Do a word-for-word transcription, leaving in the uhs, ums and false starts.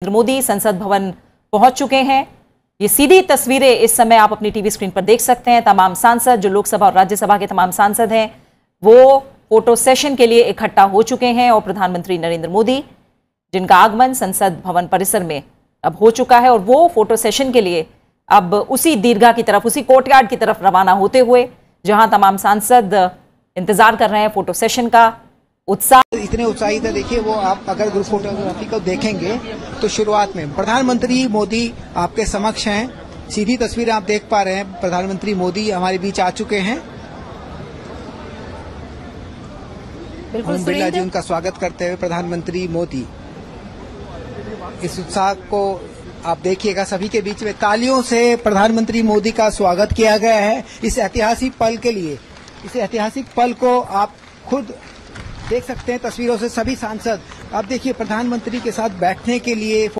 नरेंद्र मोदी संसद भवन पहुंच चुके हैं। ये सीधी तस्वीरें इस समय आप अपनी टीवी स्क्रीन पर देख सकते हैं। तमाम सांसद, जो लोकसभा और राज्यसभा के तमाम सांसद हैं, वो फोटो सेशन के लिए इकट्ठा हो चुके हैं और प्रधानमंत्री नरेंद्र मोदी, जिनका आगमन संसद भवन परिसर में अब हो चुका है, और वो फोटो सेशन के लिए अब उसी दीर्घा की तरफ, उसी कोर्टयार्ड की तरफ रवाना होते हुए, जहां तमाम सांसद इंतजार कर रहे हैं फोटो सेशन का। उत्साह इतने उत्साहित है। देखिए, वो आप अगर ग्रुप फोटोग्राफी को देखेंगे तो शुरुआत में प्रधानमंत्री मोदी आपके समक्ष हैं। सीधी तस्वीरें आप देख पा रहे हैं। प्रधानमंत्री मोदी हमारे बीच आ चुके हैं। ओम बिरला जी उनका स्वागत करते हुए प्रधानमंत्री मोदी। इस उत्साह को आप देखिएगा, सभी के बीच में तालियों से प्रधानमंत्री मोदी का स्वागत किया गया है इस ऐतिहासिक पल के लिए। इस ऐतिहासिक पल को आप खुद देख सकते हैं तस्वीरों से। सभी सांसद आप देखिए प्रधानमंत्री के साथ बैठने के लिए